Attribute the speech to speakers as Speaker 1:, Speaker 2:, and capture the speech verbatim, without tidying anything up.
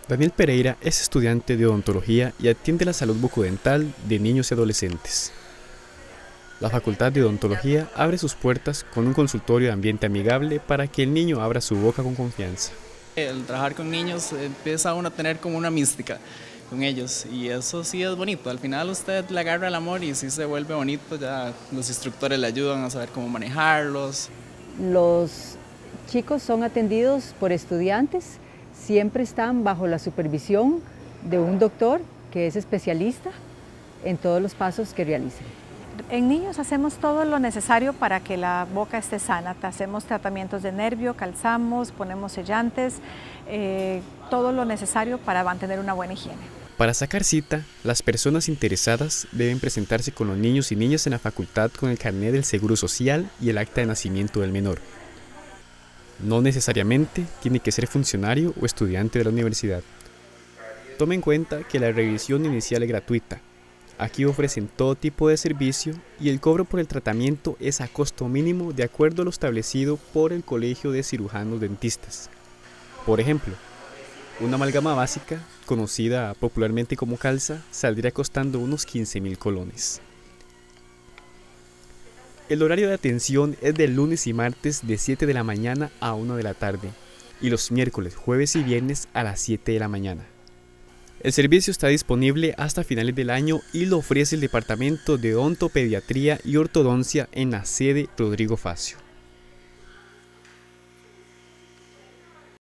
Speaker 1: Daniel Pereira es estudiante de odontología y atiende la salud bucodental de niños y adolescentes. La Facultad de Odontología abre sus puertas con un consultorio de ambiente amigable para que el niño abra su boca con confianza.
Speaker 2: El trabajar con niños empieza uno a tener como una mística con ellos y eso sí es bonito. Al final usted le agarra el amor y sí se vuelve bonito, ya los instructores le ayudan a saber cómo manejarlos.
Speaker 3: Los chicos son atendidos por estudiantes, siempre están bajo la supervisión de un doctor que es especialista en todos los pasos que realizan.
Speaker 4: En niños hacemos todo lo necesario para que la boca esté sana. Hacemos tratamientos de nervio, calzamos, ponemos sellantes, eh, todo lo necesario para mantener una buena higiene.
Speaker 1: Para sacar cita, las personas interesadas deben presentarse con los niños y niñas en la facultad con el carnet del Seguro Social y el acta de nacimiento del menor. No necesariamente tiene que ser funcionario o estudiante de la universidad. Tome en cuenta que la revisión inicial es gratuita. Aquí ofrecen todo tipo de servicio y el cobro por el tratamiento es a costo mínimo de acuerdo a lo establecido por el Colegio de Cirujanos Dentistas. Por ejemplo, una amalgama básica, conocida popularmente como calza, saldría costando unos quince mil colones. El horario de atención es de lunes y martes de siete de la mañana a una de la tarde y los miércoles, jueves y viernes a las siete de la mañana. El servicio está disponible hasta finales del año y lo ofrece el Departamento de Odontopediatría y Ortodoncia en la sede Rodrigo Facio.